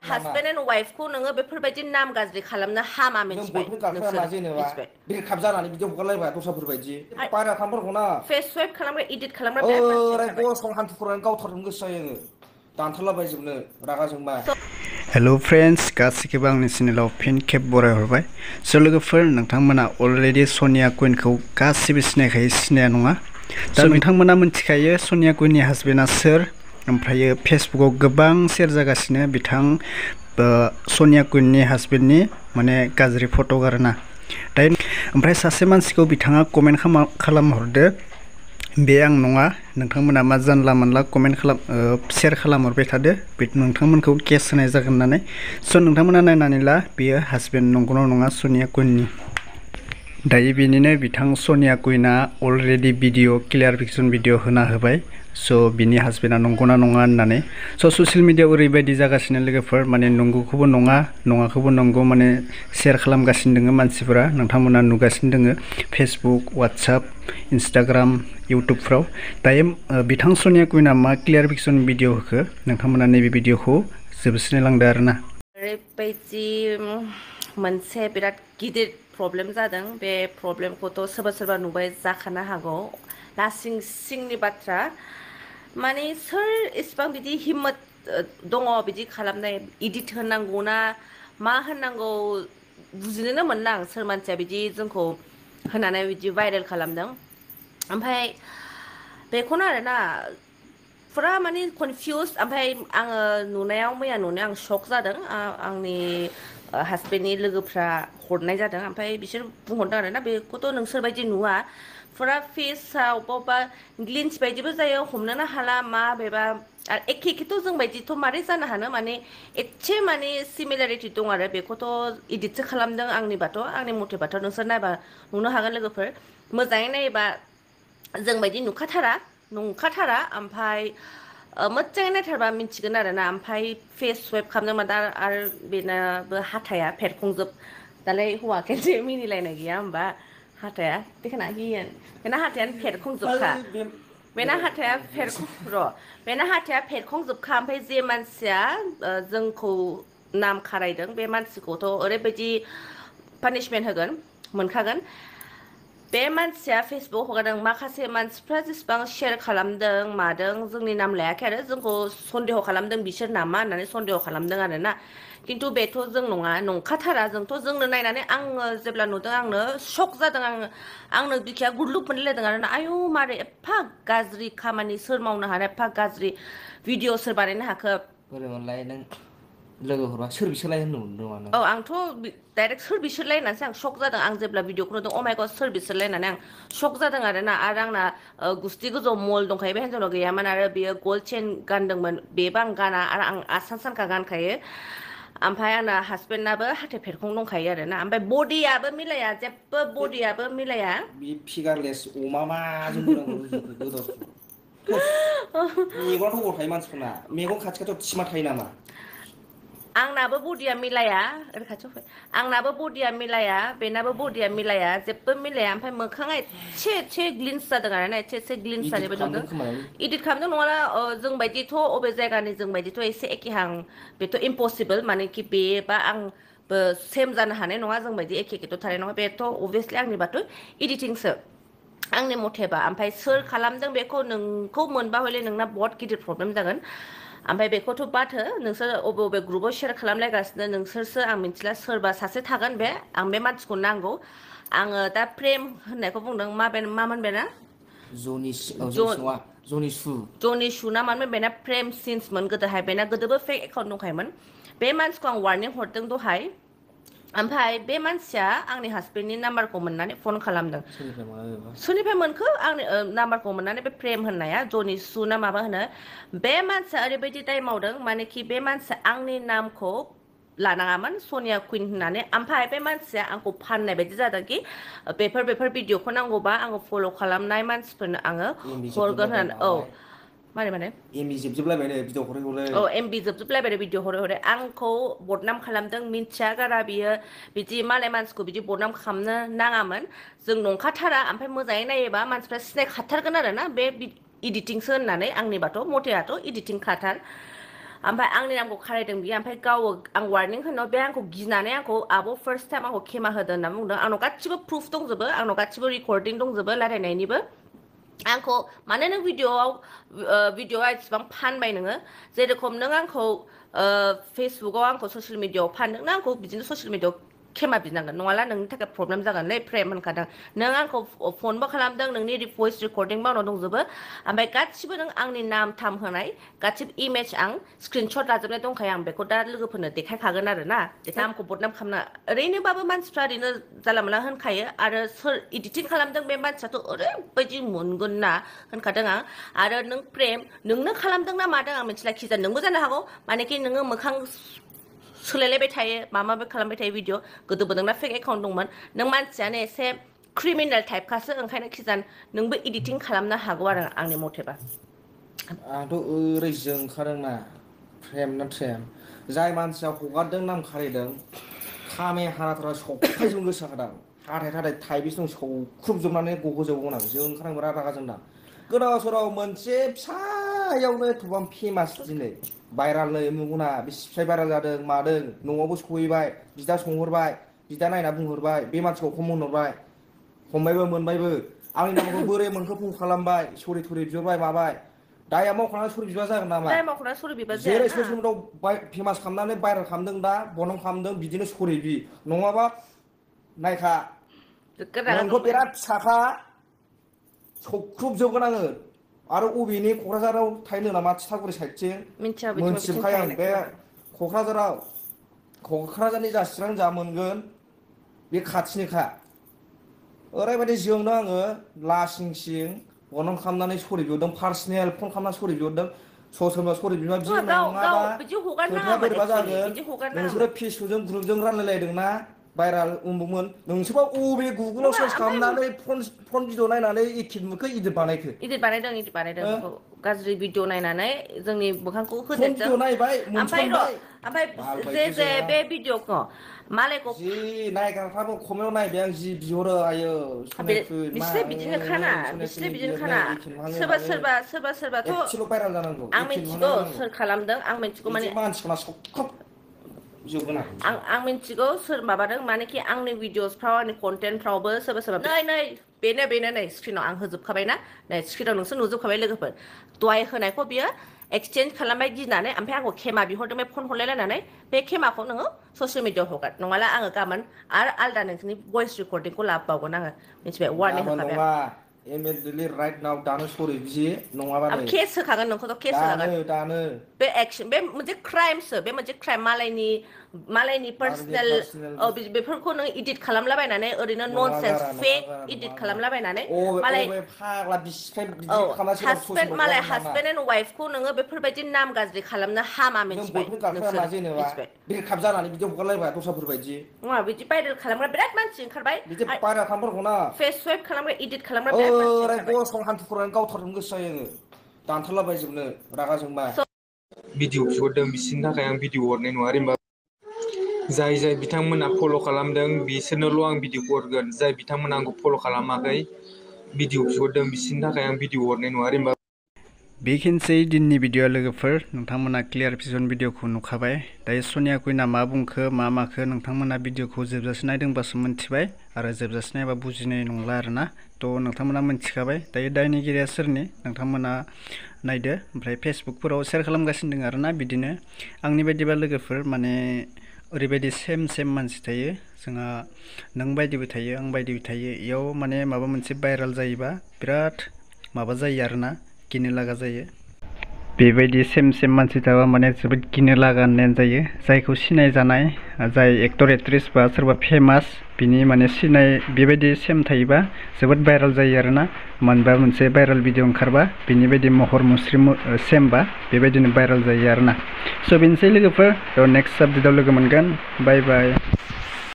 husband and वाइफखौ नोङो बेफोरबायदि नाम गाज्रि खालामनो हामा मिन्थिबाय नोंसोर मिन्थिबाय खाब जानानै बिदि हगारलायबाय दस्राफोरबायदि बायरा खालामफोरखौ ना फेस स्वाइप खालामग्रा इदिट खालामग्रा बिराद मानसि ओंखारबाय गसं हान्थुफोरानो गावथारनो गोसो जायो आङो दानथारलाबायजोबनो रागा जोंबा हेल' फ्रेन्ड्स गासिखौबो आंनि चेनेलाव फिन खेब बरायहरबाय स' लोगोफोर नोंथांमोना अलरेडि सनिया कुइनखौ गासिबो सिनायखायो सिनाया नङा दा नोंथांमोना मिथिखायो सनिया कुइननि हासबेन्डआ सोर ओमफ्रायो फेसबुकआव गोबां शेयार जागासिनो बिथां सनिया कुइननि हासबेन्डनि माने गाज्रि फट' आरोना दायो ओमफ्राय सासे मानसिखौ बिथाङा कमेन्ट खालामहरदो बे आं नङा नोंथांमोना मा जानला मोनला कमेन्ट शेयार खालामहरबाय थादो नोंथांमोनखौ केस होनाय जागोन होननानै स' नोंथांमोना नायनानै ला बेयो हासबेन्ड नंगौना नङा सनिया कुइननि दायो बेनिनो बिथां सनिया कुइनआ अलरेडि भिडिअ क्लियारिफिकेसन भिडिअ होना होबाय स' बिनि हासबेन्डआ नंगौना नङा होननानै स' ससियेल मिडियाआव ओरैबायदि जागासिनो लोगोफोर माने नंगौखौबो नङा नङाखौबो नंगौ माने शेयार खालामगासिनो दोङो मानसिफोरा नोंथांमोना नुगासिनो दोङो फेसबुक वाट्सएप इन्स्टाग्राम इउटुबफ्राव दायो बिथां सनिया कुइनआ मा क्लियारिफिकेसन भिडिअ होखो नोंथांमोना नैबे भिडिअखौ जोबोद नायलांदो आरोना ओरैबायदि मोनसे बिराद गिदिर प्रब्लेम जादों बे प्रब्लेमखौथ' सोरबा नुबाय जाखानो हागौ लासिं सिंनि बाथ्रा माने सोर इसिबां बिदि हिम्मत दङ बिदि खालामनाय इदिट होनांगौ ना मा होननांगौ बुजिनोनो मोनला आं सोर मानसिया बिदि जोंखौ होनानै बिदि भाइरेल खालामदों ओमफ्राय बेखौनो आरोना फुरा माने कनफिउस ओमफ्राय आङो नुनायाव मैया नुनायाव आं शक जादों आंनि हासबेन्डनि लोगोफ्रा हरनाय जादों ओमफ्राय बिसोर बुंहरदों आरोना बेखौथ' नोंसोरबायदि नुवा फुरा फेसआ अबेबा ग्लिन्स बायदिबो जायो हमनोनो हाला मा बेबा आरो एखेथ' जोंबायदिथ' मारै जानो हानो माने एसे माने सिमिलारिटि दं आरो बेखौथ' इदिटसो खालामदों आंनिबाथ' आंनि मथेबाथ' नोंसोर नायबा नुनो हागोन लोगोफोर मोजाङै नायोबा जोंबायदि नंखाथारा ओमफ्राय मोजाङै नायथारबा मिथिगोन आरोना ओमफ्राय फेस स्वाइप खालामदों दा आरो बेनाबो हाथाया फेरखंजोब दालाय हौवा खेनसे मिनिलायनाय गैया होमबा हाथाया देखना हियेन बेना हाथायानो फेरखंजोबखा बेना हाथाया फेरखंजोबखा ओमफ्राय जे मानसिया जोंखौ नाम खारायदों बे मानसिखौथ' ओरैबायदि पानिशमेन्ट होगोन मोनखागोन बे मानसिया फेसबुक हगारदों माखासे मानसिफ्रा जेसेबां शेयार खालामदों मादों जोंनि नाम लायाखै आरो जोंखौ सन्देह खालामदों बिसोर नामा होननानै सन्देह खालामदों आरोना खिन्थु बेथ' जों नङा नंखाथारा जोंनो नायनानै आङो जेब्ला नुदों आंनो शक जादों आंनो बिखाया गुरलुब मोनलायलायदों आरोना आयौ मारै एफा गाज्रि खामानि सोर मावनो हानाय एफा गाज्रि भिडिअ सोर बानायनो हाखो बोरैमोनलाय नों लोगो हरबा सोर बिसोरलाय होननो नों आंथ' डाइरेक्ट सोर बिसोरलाय होननानैसो आं शक जादों आं जेब्ला भिडिअखौ नुदों अ माय गड सोर बिसोरलाय होननानै आं शक जादों आरोना आरो आंना गुस्थि गोजौ मल दंखायो बे हिन्जावनाव गैयामोन आरो बेयो गल्ड चेन गानदोंमोन बेबो आं गाना आरो आं आसान सांखा गानखायो ओमफ्राय आंना हासबेन्डनाबो हाथाय फेरखं दंखायो आरोना ओमफ्राय बडियाबो मिलाया जेबो बडियाबो मिलाया बे फिगारलेस अमा माजों बोनांगौ रुजुखो गोदावसोर मेगनाथ' अबाव थायो मानसिफोरना मेगन खाथि खाथियाव थिमा थायो नामा आंनाबो बडिया मिलाया ओरै खाथियाव फै आंनाबो बडिया मिलाया बेनाबो बडिया मिलाया जेबो मिलाया ओमफ्राय मोखाङा एसे ग्लिन्स जादों आरोना एसे ग्लिन्स जानायबो नुदों इदिट खालामदों नङाला जोंबायदिथ' अबे जायगानि जोंबायदिथ' एसे एखेहां बेथ' इम्पसिबोल मानेखि बे बा आंबो सेम जानो हानाय नङा जोंबायदि एखेथ' थानाय नङा बेथ' अभियासलि आंनिबाथ' इडिटिंसो आंनि मथेबा ओमफ्राय सोर खालामदों बेखौ नोंखौ मोनबा हले नोंना बहुत गिदिर प्रब्लेम जागोन ओमफ्राय बेखौथ' बाथो नोंसोर अबे ग्रुपाव शेयार खालामलायगासिनो नोंसोरसो आं मिथिला सोरबा सासे थागोन बे आं बे मानसिखौ नांगौ आङो दा प्रेम होननायखौ बुंदों मामोन बेना जनिसु ना मामोन बेना प्रेम सिन्समोन गोदोहाय बेना गोदोबो फेक एकाउन्ट दंखायोमोन बे मानसिखौ आं वार्निं हरदों दहाय ओमफ्राय बे मानसिया आंनि हासबेन्डनि नाम्बारखौ मोननानै फन खालामदों सोरनिफ्राय मोनखो आंनि नाम्बारखौ मोननानै बे प्रेम होननाया जनिसु ना माबा होनो बे मानसिया ओरैबायदि दाय मावदों मानेखि बे मानसिया आंनि नामखौ लानाङामोन सनिया कुइन होननानै ओमफ्राय बे मानसिया आंखौ फाननाय बायदि जादोंखि बेफोर भिडिअखौ नांगौबा आङो फल' खालामनाय मानसिफोरनो आङो हरगोन होननानै माने एमबि जोबजोबलायबायनो भिडिअ हरै एमबि जोबजोबलायबाय भिडिअ हरै आंखौ बदनाम खालामदों मिन्थिया गारा बियो बिदि मालाय मानसिखौ बिदि बदनाम खालामनो नाङामोन जों नंखाथारा ओमफ्राय मोजाङै नायोबा मानसिफ्रा सिनायखाथारगोन आरोना बे इडिटिंसो होननानै आंनिबाथ' मथेयाथ' इडिटिं खाथार ओमफ्राय आंनि नामखौ खारायदों बियो ओमफ्राय गाव आं वार्निं होनायाव बे आंखौ गिनानै आंखौ आब' फार्स्ट टाइम आंखौ खेमा होदों होनना बुंदों आंनाव गासिबो प्रुफ दंजोबो आंनाव गासिबो रेकर्डिं दंजोबो रायलायनायनिबो आंखौ मानो नों भिडिअ'आ एसेबां फानबाय नोङो जेरेखम नों आंखौ फेसबुकाव आंखौ ससियेल मिडियाआव फानदों ना आंखौ बिदिनो ससियेल मिडियाआव खेमा बिनांगोन नङाला नोंनि थाखाय प्रब्लेम जागोनलै फ्रेम होनखादों नों आंखौ फनबो खालामदों नोंनि भइस रेकर्डिंबो आंनाव दंजोबो ओमफ्राय गासिबो नों आंनि नाम थाम होनाय गासिबो इमेज आं स्क्रिनशट लाजोबनाय दंखायो आं बेखौ दा लोगोफोरनो देखायखागोन आरो ना नामखौ बदनाम खालामना ओरैनोबाबो मानसिफ्रा ओरैनो जानला मोनला होनखायो आरो सोर इडिटिं खालामदों बे मानसियाथ' ओरैबायदि मोनगोन ना होनखादों आं आरो नों प्रेम नोंनो खालामदों ना मादों आं मिथिला खिजान नोंबो जानो हागौ मानेखि नोङो मोखां सोलायलायबाय थायो माबा खालामबाय थायो भिडिअ गोदोबो नोंना फेक एकाउन्ट दंमोन नों मानसियानो एसे क्रिमिनेल टाइपखासो ओंखायनो खिजान नोंबो इडिटिं खालामनो हागौ आरो आंनि मथेबा आंथ' ओरै जोंखादोंना ट्रेम ना ट्रेम जाय मानसिया हगारदों नाम खारिदों खामे हाराथारा सौख्लायजोबनो गोसो जाखादां हाथाय थाइबिस दं सौख्रुबजोबनानै गहोजोबगोन आं जोंखादों बिराद रागा जोंदां गोदाव सोराव मोनसे फिसायावनो एथ'बां फेमास दिनै भाइराल नै मुगुना बिसिफ्राय भाइराल जादों मादों न'आवबो सहैबाय बिदा सोंहरबाय बिदा नायना बुंहरबाय बे मानसिखौ खम होनहरबाय हमबायबो मोनबायबो आंनि नामखौ बोरै मोनखो फन खालामबाय सरि बिहरबाय माबाय दाया मावखांनानै सरि बिबा जागोन नामा दाय मावख'ना सरि बिबा जाया जेरै ना ससियेल मिडियाआव फेमास खालामनानै भाइरेल खालामदों दा बदनाम खालामदों बिदिनो सरि बि नङाबा नायखा रागा नोंखौ जोंबाय बिराद फिसाखा सौख्रुबजोबगोन आङो आरो अबेनि क'क्राझाराव थाहैनो नामा थिथागुरि साइडथिं मिन्थिया बिथिं मोनथिजोबखायो आं थाहैनाय बे खोनाबाय क'क्राझारनि जा चिरां जा मोनगोन बे खाथिनिखा ओरैबायदि जोंनो आङो लासिंसिं बदनाम खालामनानै सरि बिहरदों पार्सनेल फन खालामनानै सरि बिहरदों ससियेल मिडियाआव सरि बिमा बिदि नङा होननाय गाव नङाबा बिदि हगारनाङामोन खोथाया बोरैबा एक्सुवेलि जागोन बिदि हगारनाङामोन नोंसोरो फेसबुकजों ग्रुपजों रानलायलायदोंना भाइराल उमुगमोन नोंसोरबा अबे गुगोलाव नङा सार्च ओमफ्राय खालामनानै फन भिडिअ नायनानै इडिट मोनखो इडिट बानायखो इदिट बानायदों बेखौ गाज्रि भिडिअ नायनानै जोंनि मोखांखौ फन होदेरदों भिडिअ नायबाय ओमफ्राय मोनसनबाय बाल जे बायदि जे जोंहा बे भिडिअखौ मालायखौ जि नायग्राफ्राबो खमायाव नायबाय आं जि बिहरो आयो सनायखुइ मा बिसोरो बिदिनो खाना बिसोरो सनायखुइनि बिदिनो लिरनाय खाना एखे नुहाङो सोरबा मायो सोरबा सोरबा सोरबाथ' एसेल' भाइरेल जानांगौ आं एखे नुहाङो मिथिगौ जानांगौ सोर खालामदों आं मिथिगौ बिदि माने मानसिखौना सबखब जोबगोन आं मिथिगौ सोर माबादों मानेखि आंनि भिडिअसफ्राव आंनि कन्टेन्टफ्रावबो सोरबा सोरबा नै बेनो नै स्क्रिनाव आं होजोबखाबाय ना नै स्क्रिनाव नोंसोर नुजोबखाबाय लोगोफोर दहाय होनायखौ बियो एक्सचेन्ज खालामबाय गिनानै ओमफ्राय आंखौ खेमा बिहरदों बे फन हरलायलायनानै बे खेमाखौ नोङो ससियेल मिडियाआव हगार नङाला आङो गाबोन आरो आलदा नोंसोरनि भइस रेकर्डिंखौ लाबोबावगोन आङो मिथिबाय वार्निं गाबोन होखाबाय नङा इमिडियेटलि राइट नाउ दानो सरि बिदि नङाबा आं नै केस होखागोन नोंखौथ' केस होखागोन दानो बे एक्सन बे मोनसे क्राइमसो बे मोनसे क्राइम मालायनि पार्सनेल बेफोरखौ नों इदिट खालामलाबायनानै ओरैनो नङा ननसेन्स गारा नङा फेक गारा इदिट नङा गारा खालामलाबायनानै मालाय अबे फाग्ला बिसिखाय बिदि खालामना सोरबा हासबेन्ड ससियेल मालाय हगारगोन नामा हासबेन्ड एन्ड वाइफखौ नोङो बेफोरबायदि नाम गाज्रि खालामनो हामा नों मिथिबाय बयफ्रेन्ड गार्लफ्रेन्ड मा नोंसोरो जेनेबा मिथिबाय ब्रेकआप जानानै बिदि हगारलायबाय दस्राफोर बायदि नङा बिदि भाइरेल खालामग्रा बिराद मानसि ओंखारबाय बिदि भाइरेल खालामफोरखौ ना फेस स्वाइप खालामग्रा इदिट खालामग्रा बिराद मानसि ओरै ओंखारबाय गसं हान्थु खर'नानै गावथारनो गोसो जायो आङो दानथारलाबायजोबनो रागा जोंबा भिडिअ बिहरदों बिसोरनि थाखाय आं भिडिअ हरनाय नङा होनबा जाय बिथांमोना फल' खालामदों बिसोरनोल' आं भिडिअखौ हरगोन जाय बिथांमोना आंखौ फल' खालामाखै भिडिअ बिहरदों बिसोरनि थाखाय आं भिडिअ हरनाय नङा होनबा बेखिनिसै दिननि भिडिअ लोगोफोर नोंथांमोना क्लियार भिजन भिडिअखौ नुखाबाय दायो सनिया कुइना मा बुंखो मा माखो नोंथांमोना भिडिअखौ जोबजासे नायदोंबासो मोनथिबाय आरो जोबजासे नायबा बुजिनाय नंला आरोना थ' नोंथांमोना मोनथिखाबाय दायो दायनिगिरिया सोरनि नोंथांमोना नायदो ओमफ्राय फेसबुकफोराव शेयार खालामगासिनो दङ आरोना बिदिनो आंनि बायदिबा लोगोफोर माने ओरैबायदि सेम मानसि थायो जोंहा नों बायदिबो थायो आं बायदिबो थायो इयाव माने माबा मोनसे भाइरेल जायोबा बिराद माबा जायो आरोना गिनो लागा जायो बेबायदि सेम मानसि थाबा माने जोबोद गिनो लागा होननायानो जायो जायखौ सिनाय जानाय जाय एक्टर एक्ट्रेस बा सोरबा फेमास बिनि माने सिनाय बेबायदि सेम थायोबा जोबोद भाइरेल जायो आरोना मानोबा मोनसे भाइरेल भिडिअ ओंखारबा बिनि बायदि महर मुस्रि सेमबा बेबायदिनो भाइरेल जायो आरोना स' बेनोसै लोगोफोर नेक्स्ट आपडेटआव लोगो मोनगोन बाय बाय